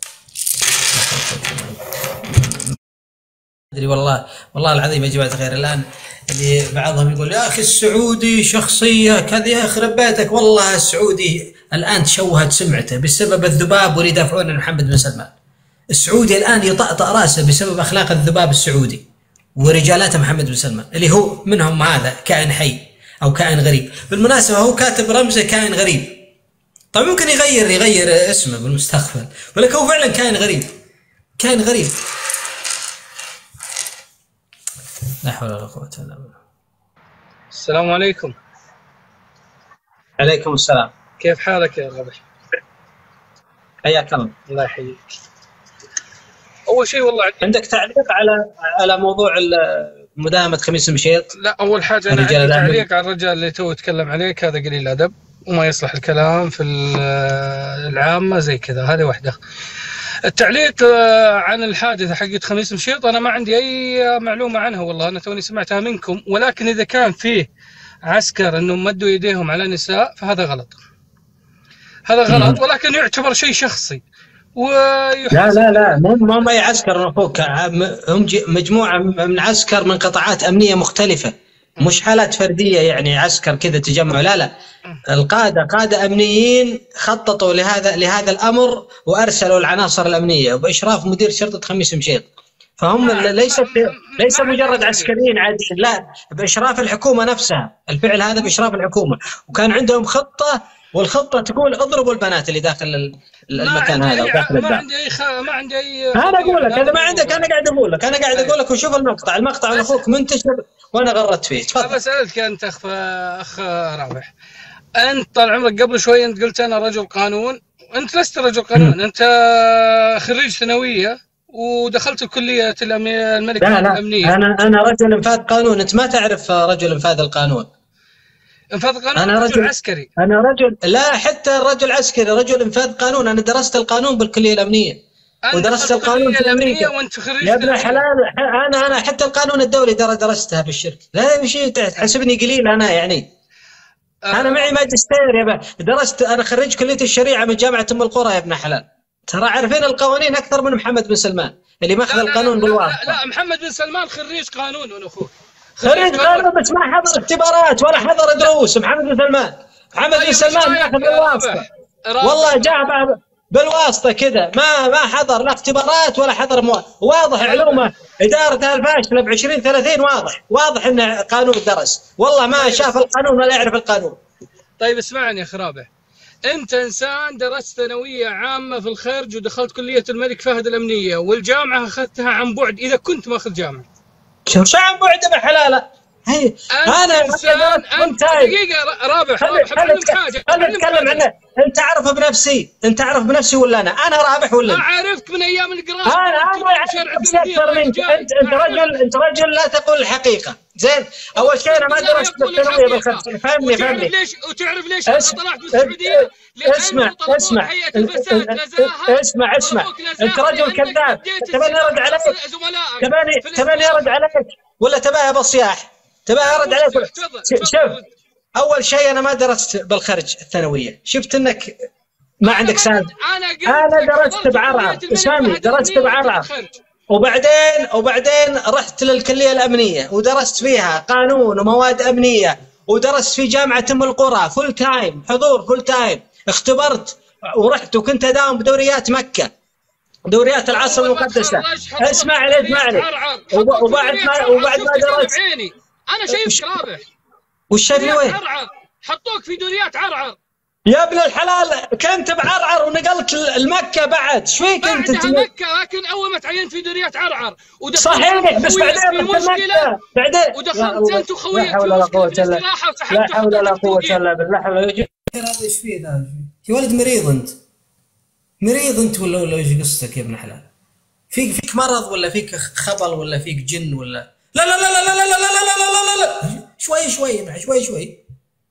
ادري والله والله العظيم يا جماعة الخير الان اللي بعضهم يقول يا اخي السعودي شخصية كذا، يا يخرب بيتك والله السعودي الان تشوهت سمعته بسبب الذباب واللي يدافعون عن محمد بن سلمان. السعودي الان يطأطأ راسه بسبب اخلاق الذباب السعودي ورجالات محمد بن سلمان اللي هو منهم هذا كائن حي او كائن غريب. بالمناسبة هو كاتب رمزه كائن غريب. طيب ممكن يغير يغير اسمه بالمستقبل، ولكن هو فعلا كائن غريب. كائن غريب. لا حول ولا قوة الا بالله. السلام عليكم. عليكم السلام. كيف حالك يا رابح؟ حياك الله. الله يحييك. اول شيء والله عندي عندك تعليق على على موضوع مداهمة خميس مشيط؟ لا اول حاجة انا عندي تعليق على الرجال اللي تو يتكلم عليك، هذا قليل الادب وما يصلح الكلام في العامة زي كذا، هذه واحدة. التعليق عن الحادثة حقت خميس مشيط أنا ما عندي أي معلومة عنها والله، أنا توني سمعتها منكم، ولكن إذا كان فيه عسكر أنهم مدوا يديهم على نساء فهذا غلط. هذا غلط ولكن يعتبر شيء شخصي. لا لا لا ما ما يعسكر أخوك، هم مجموعة من عسكر من قطاعات أمنية مختلفة، مش حالات فردية يعني عسكر كذا تجمع، لا لا القادة قادة أمنيين خططوا لهذا لهذا الأمر وأرسلوا العناصر الأمنية وبإشراف مدير شرطة خميس مشيط، فهم ليس ليس مجرد عسكريين عاديين، لا بإشراف الحكومة نفسها، الفعل هذا بإشراف الحكومة، وكان عندهم خطة والخطة تقول اضربوا البنات اللي داخل المكان هذا وداخل ما عندي أي خ... ما عندي أي أنا أقول لك أنا ما عندك، أنا قاعد أقول لك أنا قاعد أقول لك وشوف المقطع المقطع من أخوك منتشر وأنا غردت فيه. تفضل. بسألك أنت أخ أخ رابح، أنت طال عمرك قبل شوي أنت قلت أنا رجل قانون، أنت لست رجل قانون، أنت خريج ثانوية ودخلت الكلية الملك لا لا الأمنية. أنا أنا رجل إنفاذ قانون، أنت ما تعرف رجل إنفاذ القانون. إنفاذ القانون أنا رجل, رجل عسكري. أنا رجل لا حتى الرجل عسكري، رجل إنفاذ قانون، أنا درست القانون بالكلية الأمنية ودرست القانون في أمريكا وأنت خريج يا ابن الحلال. أنا أنا حتى القانون الدولي درستها بالشركة، لا شيء تحسبني قليل أنا يعني. أنا معي ماجستير يا ابن، درست أنا خريج كلية الشريعة من جامعة أم القرى يا ابن حلال، ترى عارفين القوانين أكثر من محمد بن سلمان اللي ماخذ القانون بالواسطة. لا, لا محمد بن سلمان خريج قانون وأنا أخوه خريج قانون بس ما حضر اختبارات ولا حضر دروس. محمد بن سلمان محمد بن سلمان ماخذ بالواسطة والله، جاء بالواسطة كذا، ما ما حضر لا اختبارات ولا حضر مو... واضح علومه إدارتها الفاشلة ب عشرين ثلاثين، واضح واضح إنه قانون درس، والله ما شاف القانون ولا يعرف القانون. طيب اسمعني يا أخي رابح، أنت إنسان درست ثانوية عامة في الخارج ودخلت كلية الملك فهد الأمنية والجامعة أخذتها عن بعد، إذا كنت ماخذ جامعة شو عن بعد بحلالة هي انا انت دقيقه رابح خليني اتكلم عنه. انت عارف بنفسي انت عارف بنفسي ولا انا انا رابح ولا ما عرفت من ايام القراءه. انا انا اكثر منك. انت انت رجل انت رجل لا تقول الحقيقه. زين اول شيء انا ما درست الثانويه بالخمسين، فهمني فهمني ليش وتعرف ليش انا طلعت من السعوديه؟ اسمع اسمع اسمع اسمع انت رجل كذاب. تباني ارد عليك تباني تباني ارد عليك ولا تباها بصياح؟ تباها ارد عليك. شوف اول شيء انا ما درست بالخرج الثانويه، شفت انك ما عندك سالفه. انا درست بعرعر، اسمعني درست بعرعر وبعدين وبعدين رحت للكليه الامنيه ودرست فيها قانون ومواد امنيه، ودرست في جامعه ام القرى فول تايم حضور فول تايم، اختبرت ورحت وكنت اداوم بدوريات مكه دوريات العصر المقدسه. اسمع لي اسمع لي وبعد ما وبعد ما درست انا شايفك رابح. وش اللي وين؟ حطوك في دوريات عرعر يا ابن الحلال. كنت بعرعر ونقلت المكة بعد. شو فيك انت؟ بعدها مكة، لكن اول ما تعينت في دوريات عرعر ودخلت صحيح بس بعدين مشكلة بعدين ودخلت انت وخويك لا حول ولا قوة الا لا حول ولا قوة الا بالله. هذا ايش فيه ذا؟ يا ولد مريض انت، مريض انت ولا ولا ايش قصتك يا ابن حلال؟ فيك فيك مرض ولا فيك خبل ولا فيك جن ولا لا لا لا لا لا لا لا لا لا لا لا شوي شوي مع شوي شوي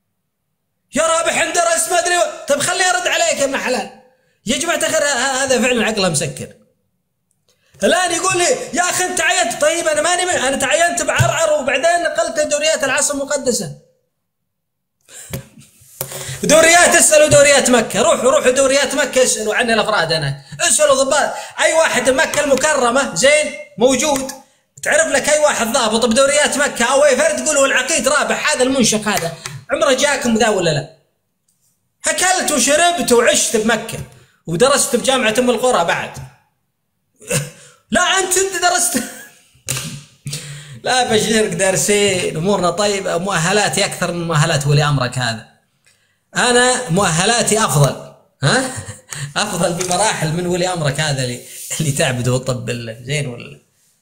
يا رابح عند درس ما ادري. طيب خليني ارد عليك يا ابن حلال. يا جماعه الخير هذا فعلا عقله مسكر. الان يقول لي يا اخي انت تعينت. طيب انا ماني انا تعينت بعرعر وبعدين نقلت دوريات العاصمه المقدسه. ودوريات اسالوا دوريات مكه، روحوا روحوا دوريات مكه اسالوا عن الافراد هناك، اسالوا ضباط اي واحد مكه المكرمه زين موجود تعرف لك اي واحد ضابط بدوريات مكه او اي فرد تقول العقيد رابح هذا المنشق هذا عمره جاكم ذا ولا لا؟ اكلت وشربت وعشت بمكه ودرست بجامعه ام القرى بعد. لا انت انت درست لا بشيرك دارسين امورنا طيبه، مؤهلاتي اكثر من مؤهلات ولي امرك هذا. انا مؤهلاتي افضل، ها افضل بمراحل من ولي امرك هذا اللي اللي تعبده وطب بالله زين ولا.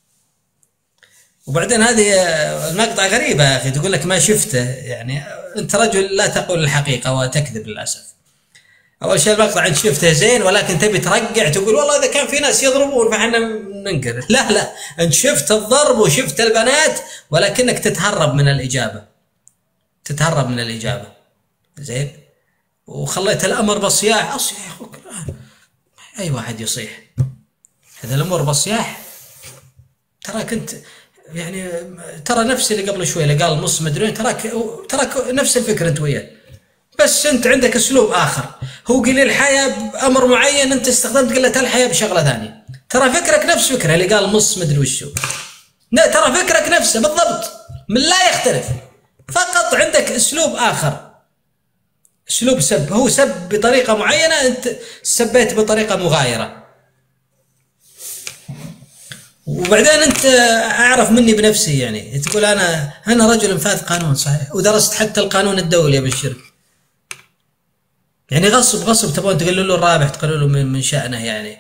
وبعدين هذه المقطع غريبه يا اخي، تقول لك ما شفته، يعني انت رجل لا تقول الحقيقه وتكذب للاسف. اول شيء المقطع انت شفته زين ولكن تبي ترقع تقول والله اذا كان في ناس يضربون فاحنا ننكر، لا لا انت شفت الضرب وشفت البنات ولكنك تتهرب من الاجابه. تتهرب من الاجابه. زين؟ وخليت الامر بالصياح، اصيح اي واحد يصيح. هذا الامور بالصياح. ترى كنت يعني ترى نفس اللي قبل شوي اللي قال نص مدري وين، تراك تراك نفس الفكره انت وياه. بس انت عندك اسلوب اخر، هو قليل الحياه بامر معين انت استخدمت قله الحياه بشغله ثانيه. ترى فكرك نفس فكره اللي قال نص مدري وشو. ترى فكرك نفسه بالضبط، من لا يختلف. فقط عندك اسلوب اخر. اسلوب سب، هو سب بطريقه معينه انت سبيت بطريقه مغايره. وبعدين انت اعرف مني بنفسي يعني تقول انا انا رجل انفاذ قانون صحيح ودرست حتى القانون الدولي يا بالشرك. يعني غصب غصب تبغون تقولوا له الرابح تقولوا له من, من شأنه يعني.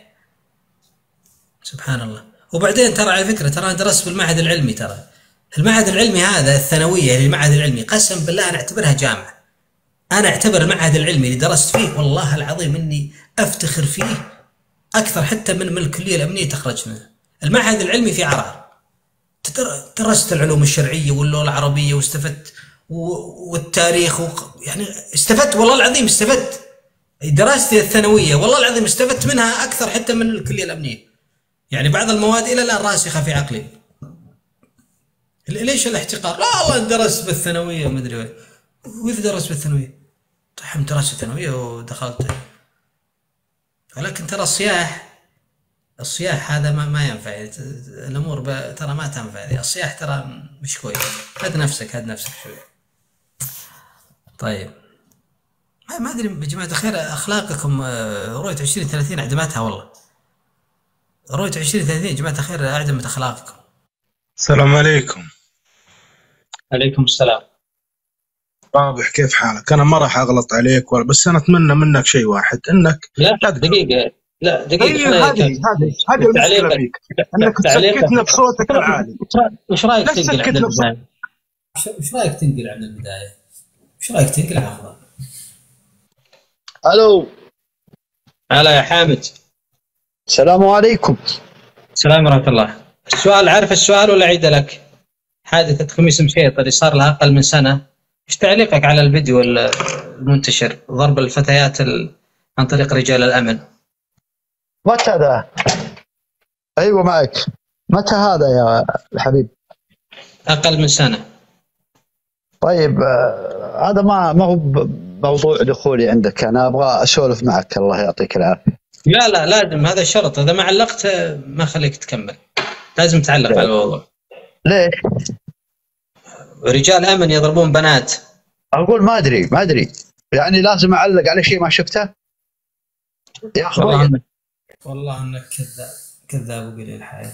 سبحان الله. وبعدين ترى على فكره ترى انا درست بالمعهد العلمي، ترى المعهد العلمي هذا الثانويه للمعهد العلمي قسم بالله انا اعتبرها جامعه. انا اعتبر المعهد العلمي اللي درست فيه والله العظيم اني افتخر فيه اكثر حتى من من الكليه الامنيه تخرجت منها. المعهد العلمي في عرعر. درست العلوم الشرعيه واللغه العربيه واستفدت والتاريخ و... يعني استفدت والله العظيم استفدت. دراستي الثانويه والله العظيم استفدت منها اكثر حتى من الكليه الامنيه. يعني بعض المواد الى الان راسخه في عقلي. ليش الاحتقار؟ لا والله درست بالثانويه ما ادري وين. وإذا درست بالثانويه؟ طيب درست الثانويه ودخلت. ولكن ترى الصياح الصياح هذا ما ما ينفع، الامور ترى ما تنفع، الصياح ترى مش كويس. هد نفسك هد نفسك شوي. طيب ما ادري يا جماعه الخير اخلاقكم رؤيه عشرين ثلاثين اعدمتها والله. رؤيه عشرين ثلاثين يا جماعه الخير اعدمت اخلاقكم. السلام عليكم. عليكم السلام. رابح كيف حالك؟ انا ما راح اغلط عليك ولا، بس انا اتمنى منك شيء واحد انك لا دقيقه لا دقيقه هذه هذه هذه المشكله فيك انك تسكتنا بصوتك العالي. وش رايك تنقل عن البدايه؟ وش رايك تنقل عن البدايه؟ وش رايك تنقل عن الافضل؟ الو هلا يا حامد. السلام عليكم. السلام ورحمه الله. السؤال عارف السؤال ولا اعيده لك؟ حادثه خميس مشيط اللي صار لها اقل من سنه، ايش تعليقك على الفيديو المنتشر ضرب الفتيات عن طريق رجال الامن؟ متى ذا؟ ايوه معك. متى هذا يا الحبيب؟ اقل من سنه. طيب آه هذا ما ما هو موضوع دخولي عندك، انا ابغى اسولف معك الله يعطيك العافيه. لا لا لازم، هذا شرط، اذا ما علقت ما خليك تكمل، لازم تعلق على الموضوع. ليش؟ رجال امن يضربون بنات. اقول ما ادري ما ادري يعني لازم اعلق على شيء ما شفته؟ يا اخي والله, والله انك كذاب كذاب وقليل الحياه.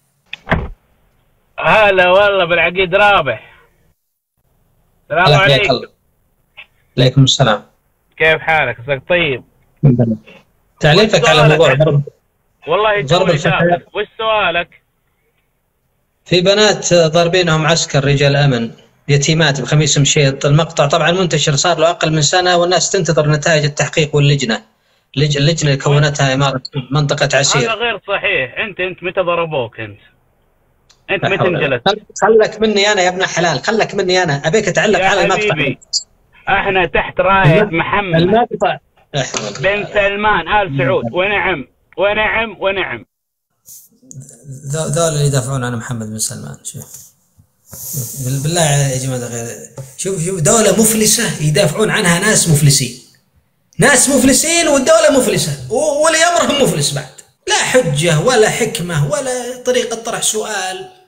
هلا والله بالعقيد رابح. السلام عليكم. عليكم السلام. كيف حالك؟ عساك طيب؟ تعليقك على موضوع ضرب والله ضرب الفتيات. وش سؤالك؟ في بنات ضاربينهم عسكر رجال امن يتيمات بخميس مشيط. المقطع طبعا منتشر صار له اقل من سنه والناس تنتظر نتائج التحقيق واللجنه. اللجنه اللي كونتها اماره منطقه عسير. هذا غير صحيح. انت انت متى ضربوك انت؟ انت متى انجلست؟ خلك مني انا يا ابن الحلال، خلك مني انا، ابيك تعلق على المقطع. احنا تحت رايه محمد المقطع بن سلمان ال سعود. ونعم ونعم ونعم. ذول اللي يدافعون عن محمد بن سلمان. شوف بالله يا جماعه الخير، شوف شوف دوله مفلسه يدافعون عنها ناس مفلسين، ناس مفلسين والدوله مفلسه واللي يمرهم مفلس بعد، لا حجه ولا حكمه ولا طريقه طرح سؤال.